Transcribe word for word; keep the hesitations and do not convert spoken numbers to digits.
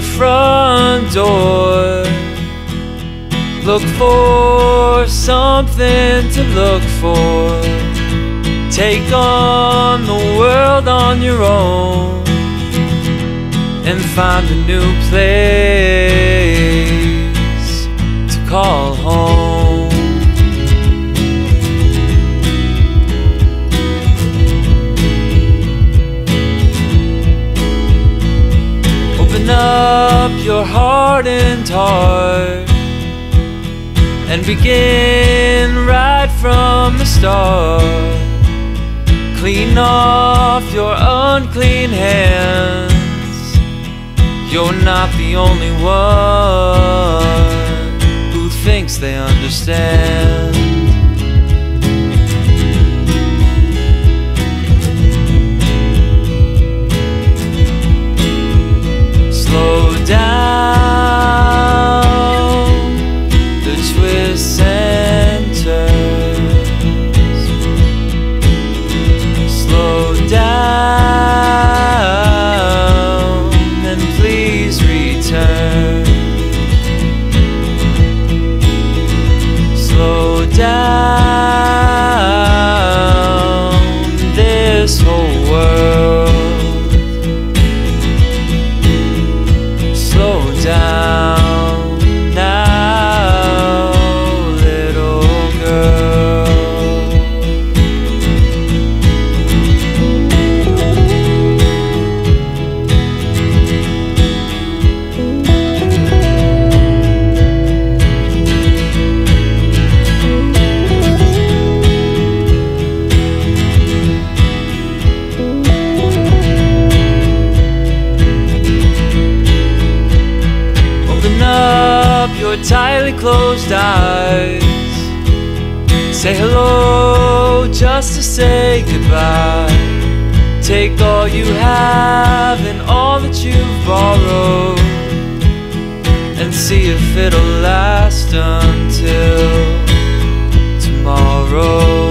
front door. Look for something to look for. Take on the world on your own and find a new place to call home. Open up your hardened heart and begin right from the start. Clean off your unclean hands. You're not the only one who thinks they understand. Slow down the twists and turns. Slow down and please return. Slow down this whole world. Slow down now, little girl. Up your tightly closed eyes. Say hello just to say goodbye. Take all you have and all that you've borrowed and see if it'll last until tomorrow.